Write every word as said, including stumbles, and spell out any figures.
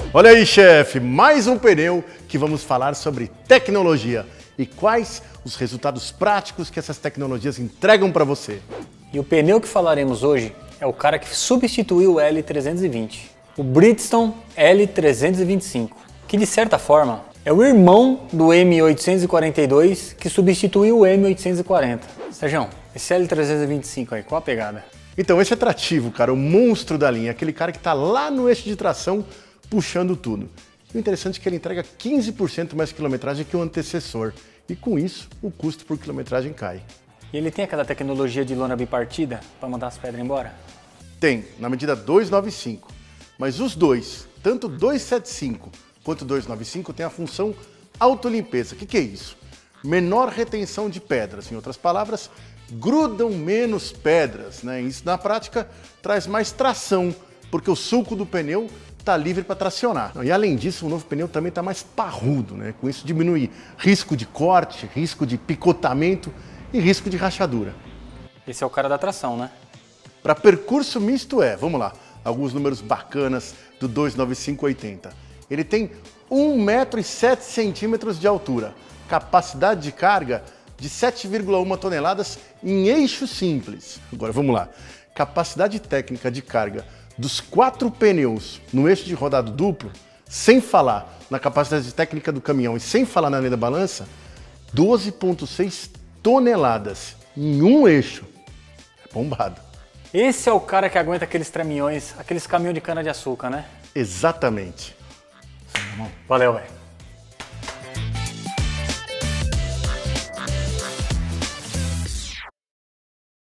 Olha aí, chefe, mais um pneu que vamos falar sobre tecnologia e quais os resultados práticos que essas tecnologias entregam para você. E o pneu que falaremos hoje é o cara que substituiu o L trezentos e vinte, o Bridgestone L trezentos e vinte e cinco, que de certa forma é o irmão do M oitocentos e quarenta e dois que substituiu o M oitocentos e quarenta. Sérgio, esse L trezentos e vinte e cinco aí, qual a pegada? Então, esse é atrativo, cara, o monstro da linha, aquele cara que está lá no eixo de tração puxando tudo. E o interessante é que ele entrega quinze por cento mais quilometragem que o antecessor, e com isso o custo por quilometragem cai. E ele tem aquela tecnologia de lona bipartida para mandar as pedras embora? Tem, na medida duzentos e noventa e cinco, mas os dois, tanto o duzentos e setenta e cinco quanto o duzentos e noventa e cinco, tem a função autolimpeza. O que, que é isso? Menor retenção de pedras, em outras palavras, grudam menos pedras, né? Isso na prática traz mais tração, porque o sulco do pneu está livre para tracionar. E além disso, o novo pneu também está mais parrudo, né? Com isso diminui risco de corte, risco de picotamento e risco de rachadura. Esse é o cara da tração, né? Para percurso misto é, vamos lá, alguns números bacanas do duzentos e noventa e cinco oitenta. Ele tem um metro e sete centímetros de altura, capacidade de carga de sete vírgula uma toneladas em eixo simples. Agora vamos lá, capacidade técnica de carga dos quatro pneus no eixo de rodado duplo, sem falar na capacidade técnica do caminhão e sem falar na lei da balança, doze vírgula seis toneladas em um eixo. É bombado. Esse é o cara que aguenta aqueles traminhões, aqueles caminhões de cana-de-açúcar, né? Exatamente. Valeu, velho.